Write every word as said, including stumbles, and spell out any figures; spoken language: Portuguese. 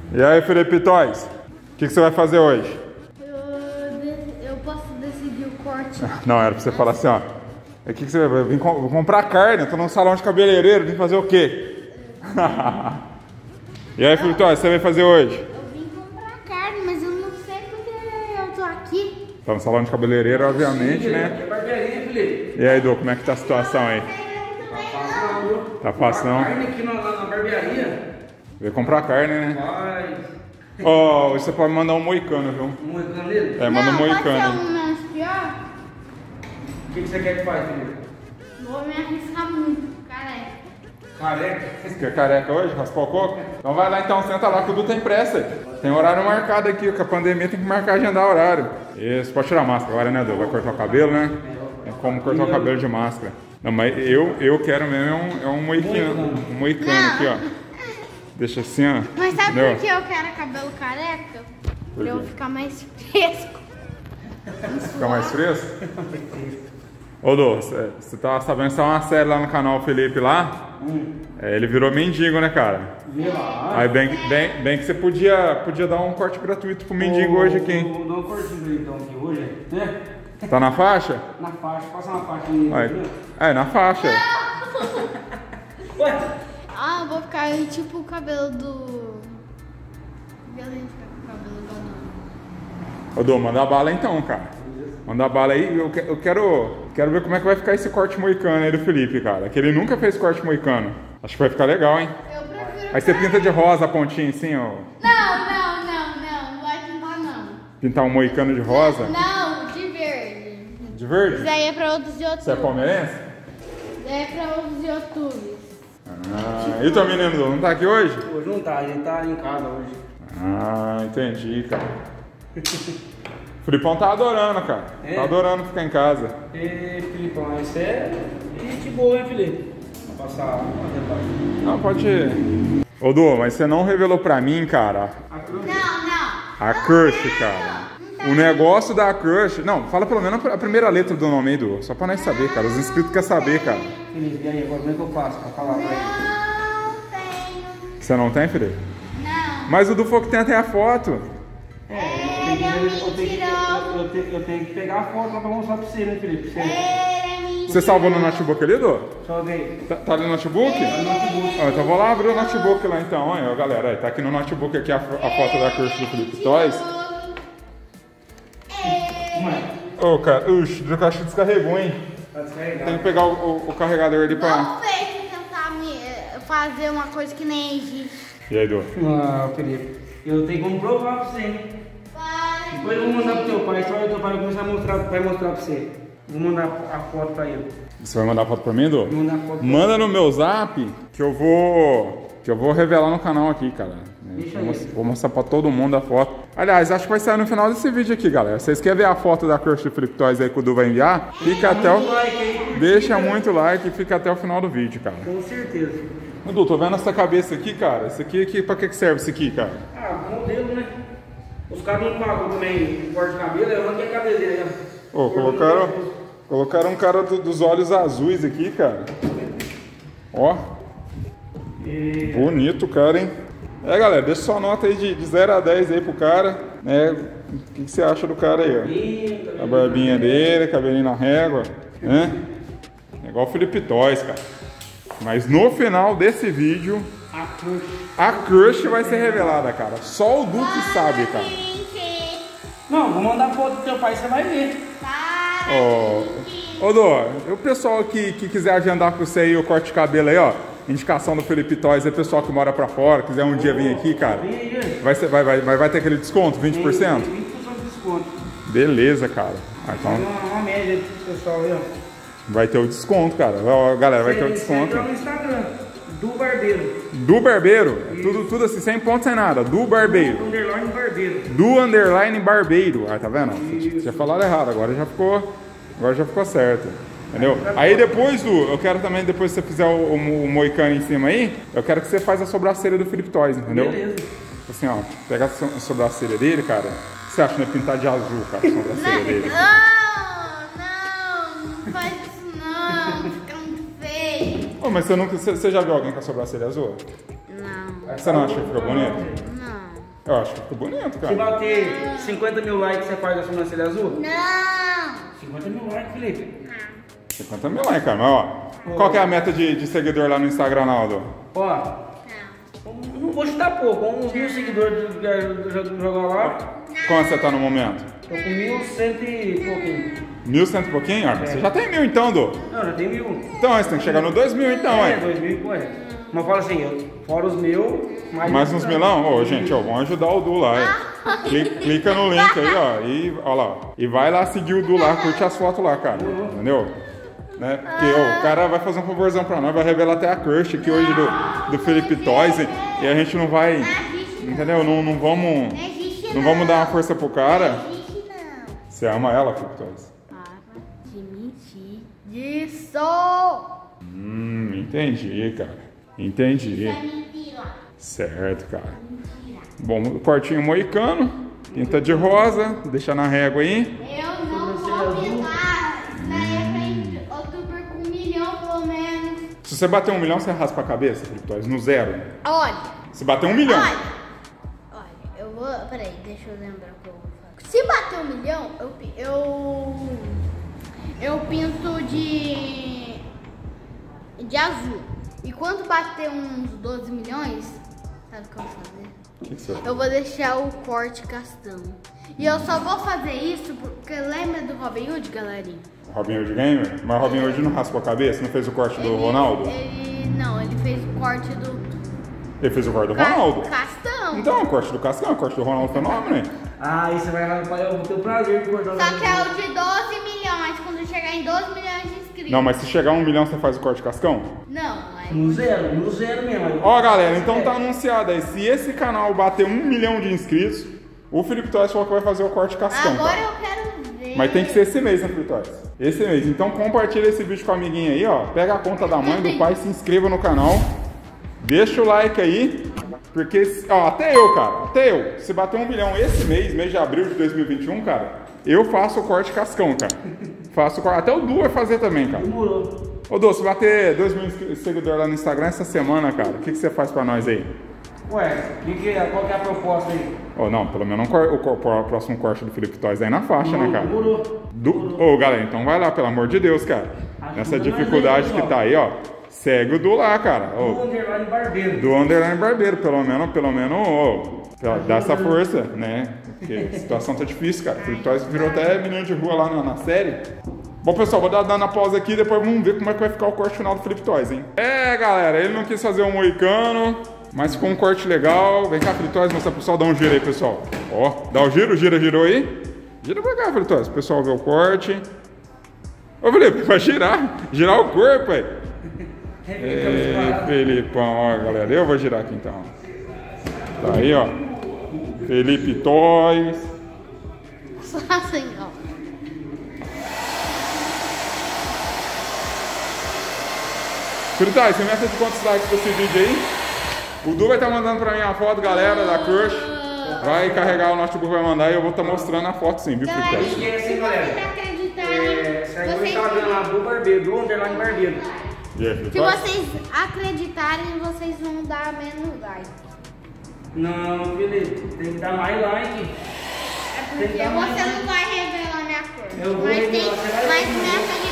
E aí, Felipe Toys? O que, que você vai fazer hoje? Eu, de- eu posso decidir o corte. Não, era pra você falar assim, ó. O que, que você vai? Vim com- vou comprar carne, eu tô num salão de cabeleireiro, vim fazer o quê? E aí, Felipe Toys, você vai fazer hoje? Eu vim comprar carne, mas eu não sei porque eu tô aqui. Tá no salão de cabeleireiro, obviamente, né? É barbearia, Felipe. E aí, Du, como é que tá a situação aí? Tá fácil não? Carne aqui na, na, na barbearia. Veio comprar carne, né? Vai. Ó, oh, você pode mandar um moicano, viu? Um moicano nele? É, manda um Não, pode ser moicano. um menos pior. O que, que você quer que faça, Felipe? Vou me arriscar muito, careca. Careca? Você quer careca hoje? Raspar o coco? Então vai lá então, senta lá que o Du tem pressa. Tem horário marcado aqui, com a pandemia tem que marcar agendar horário. Isso, pode tirar a máscara agora, né, Du? Vai cortar o cabelo, né? Tem como cortar o cabelo de máscara. Não, mas eu, eu quero mesmo é um, é um moicano, um moicano aqui, ó. Deixa assim, ó. Mas sabe Entendeu? por que eu quero cabelo careca? Por Pra eu quê? ficar mais fresco. Fica mais fresco? Ô, Du, você você tá sabendo que tá uma série lá no canal Felipe lá? Hum. É, ele virou mendigo, né, cara? Vê lá. Aí bem, bem, bem que você podia, podia dar um corte gratuito pro mendigo hoje aqui, hein? Vou dar um cortinho pra ele então aqui hoje, né? Tá na faixa? Na faixa, passa uma faixa aí. Vai. Né? É, na faixa. Ué? Ah, eu vou ficar tipo o cabelo do... Cabelo de cabelo da dona. Ô, Du, manda bala então, cara. Manda bala aí. Eu, que- eu quero, quero ver como é que vai ficar esse corte moicano aí do Felipe, cara. Que ele nunca fez corte moicano. Acho que vai ficar legal, hein? Eu prefiro... Aí você pinta de rosa a pontinha assim, ó. Não, não, não, não. Não vai pintar, não. Pintar um moicano de rosa. Não, de verde. De Isso verde? aí é pra outros Você é youtubers. palmeirense? Isso aí é pra outros youtubers. Ah, e o teu menino, Du, não tá aqui hoje? Hoje não tá, ele tá em casa hoje. Ah, entendi, cara. O Filipão tá adorando, cara. É? Tá adorando ficar em casa. E Filipão, isso é gente boa, hein, Felipe? Vou passar uma detalhe. Não, pode ir. Ô, Du, mas você não revelou pra mim, cara, A cruz. Não, não. a crush, cara. O negócio da crush... Não, fala pelo menos a primeira letra do nome aí, Du. Só pra nós saber, cara. Os inscritos querem saber, cara. Felipe, e aí, agora como é que eu faço pra falar pra ele? Não tenho. Você não tem, Felipe? Não. Mas o Du falou que tem até a foto. É, eu tenho, que, eu, tenho que, eu, eu, tenho, eu tenho que pegar a foto lá pra mostrar pra você, né, Felipe? Pra você. Ele é mentira. Você salvou no notebook ali, Du? Salvei. Tá, tá ali no notebook? No notebook. Ó, então vou lá abrir o notebook lá então, ó, galera. Aí, tá aqui no notebook aqui a, a foto da crush do Felipe Toys. Mãe, Ô, cara, uxi, o caixa descarregou, hein? tá descarregado. Tem que pegar o, o- o carregador ali pra... Não fez tentar me eh, fazer uma coisa que nem existe. E aí, Du? Ah, Felipe, eu tenho como provar pra você, hein? Para. Depois eu vou mandar pro teu pai, só o teu pai vai começar a mostrar, vai mostrar pra você. Vou mandar a foto pra ele. Você vai mandar a foto pra mim, Du? Vou mandar a foto pra Manda no meu zap que eu vou... Que eu vou revelar no canal aqui, cara. Deixa Vou, aí. mos- vou mostrar pra todo mundo a foto. Aliás, acho que vai sair no final desse vídeo aqui, galera. Vocês querem ver a foto da crush do Felipe Toys aí que o Du vai enviar? Fica até o... muito like aí, curtir, Deixa cara. muito like e fica até o final do vídeo, cara. Com certeza. Ô, Du, tô vendo essa cabeça aqui, cara. Isso aqui, aqui pra que que serve isso aqui, cara? Ah, modelo, né? Os caras não pagam também corte de cabelo, eu arranquei a cabeleira. né? Ô, colocaram, colocaram um cara do- dos olhos azuis aqui, cara. Ó, E... bonito o cara, hein? É, galera, deixa sua nota aí de, de zero a dez aí pro cara, né? O que, que você acha do cara aí, ó? A barbinha dele, cabelinho na régua, né? É igual o Felipe Toys, cara. Mas no final desse vídeo, A crush. a crush vai ser revelada, cara. Só o Du que sabe, cara. Gente, Não, vou mandar foto do teu pai, você vai ver. para. Ô, ô Du, o pessoal que, que quiser agendar com você aí o corte de cabelo aí, ó. Indicação do Felipe Toys, é pessoal que mora pra fora, quiser um dia vir aqui, cara. Vem aí, velho. Vai, ser, vai, vai, vai, vai ter aquele desconto, vinte por cento? vinte por cento de desconto. Beleza, cara. Ah, Tem então uma, uma média aí pro pessoal aí, ó. vai ter o desconto, cara. Ó, galera, vai ter o Segue- segue desconto. lá no Instagram, do Barbeiro. Do Barbeiro, é tudo, tudo assim, sem ponto, sem nada. Do Barbeiro. Underline Barbeiro. Do underline Barbeiro. Ah, tá vendo? Você tinha falado errado, agora já ficou, agora já ficou certo. Entendeu? Aí depois, Du, eu quero também, depois que você fizer o, o, o moicano em cima aí, eu quero que você faça a sobrancelha do Felipe Toys, entendeu? Beleza. Assim, ó, pega a so- a sobrancelha dele, cara. O que você acha, né? Pintar de azul, cara, a sobrancelha dele. Não, não, não faz isso não, fica muito feio. Ô, mas você, nunca, você, você já viu alguém com a sobrancelha azul? Não, Você não acha que fica bonito? não. Eu acho que ficou bonito, Se cara. bater cinquenta mil likes, você faz a sobrancelha azul? Não! cinquenta mil likes, Felipe. cinquenta mil likes, cara. Mas, ó, qual que é a meta de, de seguidor lá no Instagram, Naldo? Ó, Não. não vou chutar pouco, uns mil seguidores do, do, do jogo lá. Quanto você tá no momento? Tô com mil cento e pouquinho. Mil cento e pouquinho? Ah, você já tem mil então, Du. Não, já tem mil. Então, você tem que chegar no dois mil então, É, ué. dois mil, pô. é. Mas fala assim, eu, fora os mil, mais, Mais uns milão? Ô, gente, ó, vamos ajudar o Du lá, é. Clica, clica no link aí, ó, e, ó lá, e vai lá seguir o Du lá, curte as fotos lá, cara, entendeu? Né? Porque ó, o cara vai fazer um favorzão pra nós, vai revelar até a crush aqui hoje do, do Felipe Toys, e, e a gente não vai, entendeu? Não, não vamos, não vamos dar uma força pro cara. Você ama ela, Felipe Toys? Para de mentir disso! Hum, entendi, cara, entendi. É mentira. Certo, cara. Bom, cortinho moicano, tinta de rosa, deixa na régua aí. Eu não vou pintar. Isso daí é pra outubro com um milhão, pelo menos. Se você bater um milhão, você raspa a cabeça, Felipe Toys, no zero. Olha. Se bater um milhão. Olha. Olha, eu vou... Peraí, deixa eu lembrar o que eu vou fazer. Se bater um milhão, eu... pi- Eu, eu pinto de... De azul. E quando bater uns doze milhões, sabe o que eu vou fazer? O que que você... Eu vou deixar o corte castão. E eu só vou fazer isso porque lembra do Robin Hood, galerinha? Robin Hood Gamer? Mas Robin Hood não raspou a cabeça? Não fez o corte do Ele- Ronaldo? Ele... Não, ele fez o corte do... Ele fez o corte do ca- Ronaldo? Castão. Então, o corte do Cascão, o corte do Ronaldo Fenômeno, hein? Ah, aí você vai raspar, eu vou ter o prazer de cortar. Só que é o de doze milhões. Quando chegar em doze milhões de inscritos. Não, mas se chegar a um milhão, você faz o corte Cascão? Não, aí... No zero, no zero mesmo. Ó, galera, então tá anunciado aí. Se esse canal bater um milhão de inscritos, o Felipe Toys falou que vai fazer o corte Cascão, Agora tá? eu quero ver. Mas tem que ser esse mês, né, Felipe Toys? Esse mês. Então compartilha esse vídeo com a amiguinha aí, ó. Pega a conta da mãe, do pai, se inscreva no canal. Deixa o like aí. Porque, ó, até eu, cara, até eu. Se bater um milhão esse mês, mês de abril de dois mil e vinte e um, cara, eu faço o corte Cascão, cara. Faço o corte. Até o Du vai fazer também, cara. Demorou. Ô, Du, se bater dois mil seguidores lá no Instagram essa semana, cara, o que, que você faz pra nós aí? Ué, que que é, qual que é a proposta aí? Ô, não, pelo menos um cor- o, cor- o próximo corte do Felipe Toys aí na faixa, né, cara? Demorou. Du... Ô, galera, então vai lá, pelo amor de Deus, cara. Nessa Ajuda dificuldade nós aí, que tá aí, ó, segue o Du lá, cara. O Ô, underline barbeiro. do Underline Barbeiro, pelo menos, pelo menos, ô, pela- dá essa força, né? Porque a situação tá difícil, cara. O Felipe Toys virou até menino de rua lá na, na série. Bom, pessoal, vou dar dando a pausa aqui e depois vamos ver como é que vai ficar o corte final do Felipe Toys, hein? É, galera, ele não quis fazer um moicano, mas ficou um corte legal. Vem cá, Felipe Toys, mostrar pro pessoal, dá um giro aí, pessoal. Ó, dá o giro, gira, girou aí. Gira pra cá, Felipe Toys, o pessoal vê o corte. Ô, Felipe, vai girar, girar o corpo, aí. Ei, Felipão, ó, galera, eu vou girar aqui então. Tá aí, ó. Felipe Toys. Só assim, ó. Felipe Toys, você meta de quantos likes pra esse vídeo aí? O Du vai estar mandando pra mim a foto, galera, da crush. Vai carregar o notebook, vai mandar e eu vou estar mostrando a foto sim, viu, Felipe Toys? E é assim, Se galera. vocês acreditarem, É, segue o vocês... Instagram lá do barbeiro, do underline barbeiro. E aí, Felipe Se Toys? vocês acreditarem, vocês vão dar menos like. Não, Felipe, tem que dar mais like. É porque você não vai revelar minha cor. Eu vou Mas, tem, revelar, você vai mas ver. meta